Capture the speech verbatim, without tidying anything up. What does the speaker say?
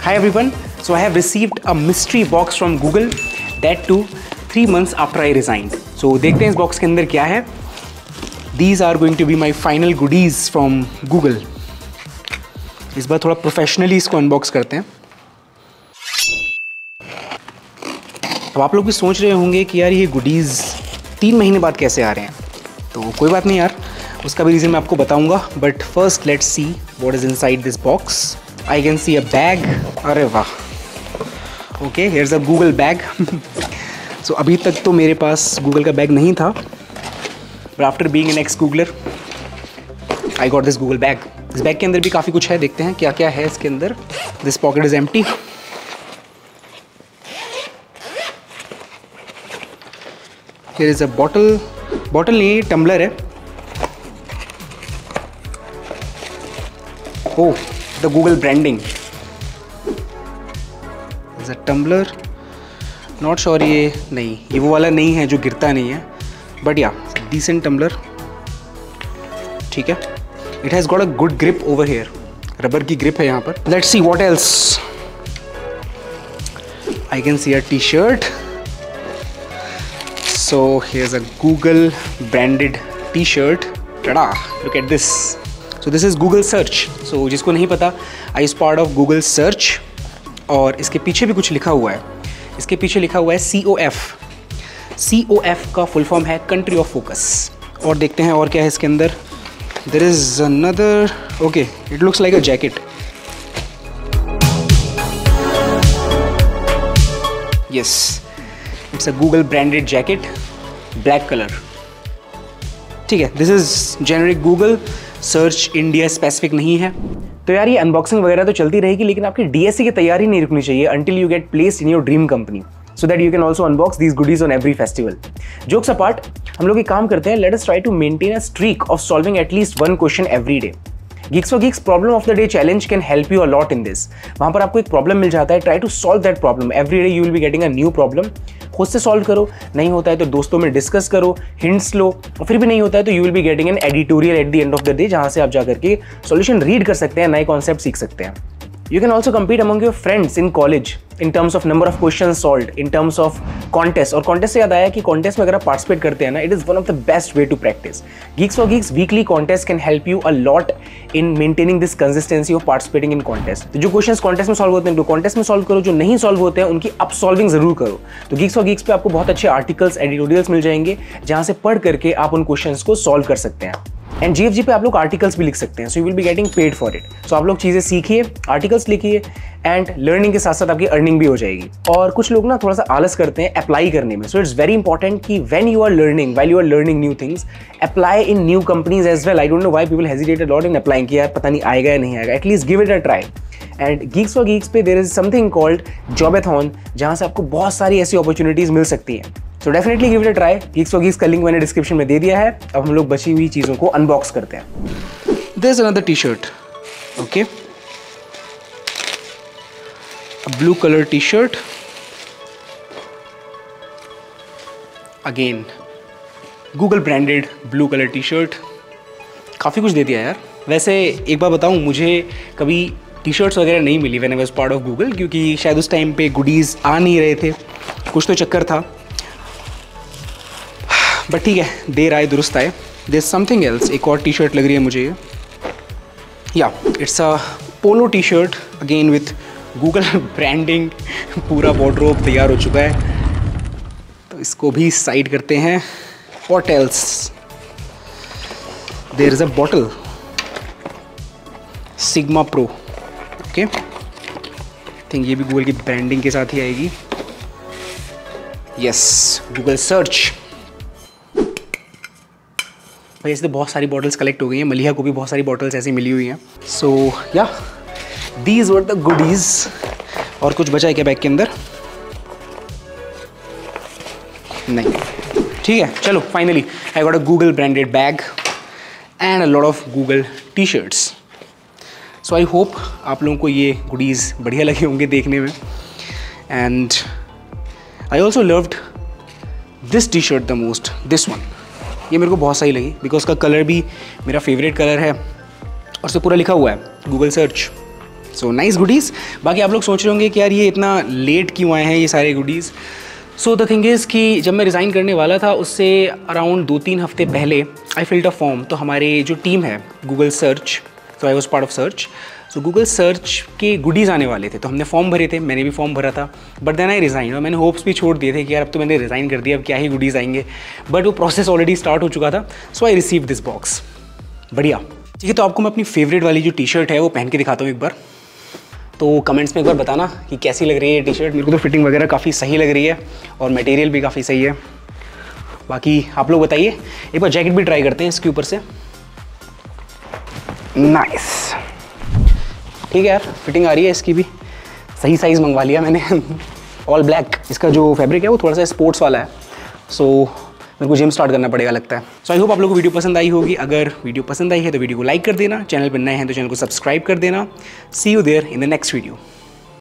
Hi everyone, so I have received a mystery box from Google, that too three months after I resigned. So देखते हैं इस box के अंदर क्या है. These are going to be my final goodies from Google. इस बार थोड़ा professionally इसको अनबॉक्स करते हैं. अब आप लोग भी सोच रहे होंगे कि यार ये गुडीज़ तीन महीने बाद कैसे आ रहे हैं. तो कोई बात नहीं यार, उसका भी रीज़न मैं आपको बताऊंगा. But first let's see what is inside this box. I can see a bag. अरे वाह, okay, here's a Google bag. So अभी तक तो मेरे पास गूगल का बैग नहीं था, but after being an ex Googler I got this Google bag. इस बैग के अंदर भी काफ़ी कुछ है, देखते हैं क्या क्या है इसके अंदर. This pocket is empty. Here is a bottle. Bottle नहीं, टम्बलर है. Oh, the Google branding. Is a tumbler. Not sure, ये नहीं, ये वो वाला नहीं है जो गिरता नहीं है, बट या डिसेंट टम्बलर. ठीक है. It has got a good grip over here. Rubber की ग्रिप है यहाँ पर. Let's see what else. I can see a T shirt. So here's a Google branded T shirt. Tada, look at this. So this is Google Search. So जिसको नहीं पता, I is part of Google Search. और इसके पीछे भी कुछ लिखा हुआ है. इसके पीछे लिखा हुआ है C O F. C O F का फुल फॉर्म है कंट्री ऑफ फोकस. और देखते हैं और क्या है इसके अंदर. There is another. Okay, it looks like a jacket. Yes, it's a Google branded jacket, black colour. ठीक है. This is generic Google Search, India specific नहीं है. तो यार ये अनबॉक्सिंग वगैरह तो चलती रहेगी, लेकिन आपकी डीएससी की तैयारी नहीं रुकनी चाहिए until you get placed in your dream company, so that you can also unbox these goodies on every festival. Jokes apart, हम लोग एक काम करते हैं. Let us try to maintain a streak of solving at least one question every day. Geeks for Geeks problem of the day challenge can help you a lot in this. वहाँ पर आपको एक प्रॉब्लम मिल जाता है. Try to solve that problem. Every day you will be getting a new problem. खुद से solve करो, नहीं होता है तो दोस्तों में डिस्कस करो, हिंट्स लो, और फिर भी नहीं होता है तो you will be getting an editorial at the end of the day, जहाँ से आप जाकर के सॉल्यूशन रीड कर सकते हैं, नए कॉन्सेप्ट सीख सकते हैं. You can also compete among your friends in college in terms of number of questions solved, in terms of contest. और contest से याद आया कि contest में अगर आप participate करते हैं ना, it is one of the best way to practice. Geeks for Geeks weekly contest can help you a lot in maintaining this consistency of participating in contest. तो जो questions contest में solve होते हैं, तो contest में solve करो. जो नहीं solve होते हैं, उनकी up solving जरूर करो. तो Geeks for Geeks पे आपको बहुत अच्छे articles, editorials मिल जाएंगे, जहाँ से पढ़ करके आप उन questions को solve कर सकते हैं. एंड जी एफ जी पे आप लोग आर्टिकल्स भी लिख सकते हैं. So you will be getting paid for it. So आप लोग चीज़ें सीखिए, आर्टिकल्स लिखिए, एंड लर्निंग के साथ साथ आपकी अर्निंग भी हो जाएगी. और कुछ लोग ना थोड़ा सा आलस करते हैं अप्लाई करने में. सो इट्स वेरी इंपॉर्टेंट कि when you are learning, while you are learning new things, apply in new companies as well. I don't know why people hesitate a lot in applying, कि यार पता नहीं आएगा या नहीं आएगा. At least give it a try. And Geeks for Geeks पे there is something called Jobathon, जहाँ से आपको बहुत सारी ऐसी अपॉर्चुनिटीज़ मिल सकती हैं. So definitely give it a try. Geeks for Geeks का लिंक मैंने डिस्क्रिप्शन में दे दिया है. अब हम लोग बची हुई चीज़ों को अनबॉक्स करते हैं. There is another T shirt. Okay, blue colour T shirt. Again Google branded blue colour T shirt. काफ़ी कुछ दे दिया यार. वैसे एक बार बताऊं, मुझे कभी टी शर्ट्स वगैरह नहीं मिली when I was part of Google, क्योंकि शायद उस टाइम पे गुडीज़ आ नहीं रहे थे. कुछ तो चक्कर था. बट ठीक है, देर आए दुरुस्त आए. There is something else. एक और टी शर्ट लग रही है मुझे ये. Yeah it's a polo T shirt again with Google branding. पूरा वार्डरोब तैयार हो चुका है, तो इसको भी साइड करते हैं. What else. There is a bottle, Sigma Pro. Okay, think ये भी गूगल की ब्रांडिंग के साथ ही आएगी. Yes, Google Search. भाई ऐसे तो बहुत सारी बॉटल्स कलेक्ट हो गई हैं. मलिहा को भी बहुत सारी बॉटल्स ऐसी मिली हुई हैं. सो या दीज वर द गुडीज़. और कुछ बचा है क्या बैग के अंदर? नहीं. ठीक है, चलो finally I got a Google branded bag and a lot of Google T shirts. So I hope आप लोगों को ये गुडीज़ बढ़िया लगे होंगे देखने में. And I also loved this T shirt the most. This one, ये मेरे को बहुत सही लगी बिकॉज का कलर भी मेरा फेवरेट कलर है. और उससे पूरा लिखा हुआ है Google Search. So nice goodies. बाकी आप लोग सोच रहे होंगे कि यार ये इतना लेट क्यों आए हैं ये सारे goodies. So the thing is कि जब मैं रिज़ाइन करने वाला था उससे अराउंड दो तीन हफ्ते पहले आई फिल्ड अ फॉर्म। तो हमारे जो टीम है गूगल सर्च, तो I was part of Search, so Google Search के गुडीज़ आने वाले थे, तो हमने फॉर्म भरे थे, मैंने भी फॉर्म भरा था। बट देन आई रिज़ाइन, और मैंने होप्स भी छोड़ दिए थे कि यार अब तो मैंने रिज़ाइन कर दिया, अब क्या ही गुडीज़ आएंगे। बट वो प्रोसेस ऑलरेडी स्टार्ट हो चुका था, so I receive this box. बढ़िया, ठीक है। तो आपको मैं अपनी फेवरेट वाली जो टी शर्ट है वो पहन के दिखाता हूँ एक बार। तो कमेंट्स में एक बार बताना कि कैसी लग रही है टी शर्ट। मेरे को तो फिटिंग वगैरह काफ़ी सही लग रही है और मटेरियल भी काफ़ी सही है। बाकी आप लोग बताइए। एक बार जैकेट भी ट्राई करते हैं इसके ऊपर से। नाइस, ठीक है यार, फिटिंग आ रही है इसकी भी, सही साइज़ मंगवा लिया मैंने। All black. इसका जो फैब्रिक है वो थोड़ा सा स्पोर्ट्स वाला है, सो मेरे को जिम स्टार्ट करना पड़ेगा लगता है। सो आई होप आप लोगों को वीडियो पसंद आई होगी। अगर वीडियो पसंद आई है तो वीडियो को लाइक कर देना, चैनल पर नए हैं तो चैनल को सब्सक्राइब कर देना। See you there in the next video.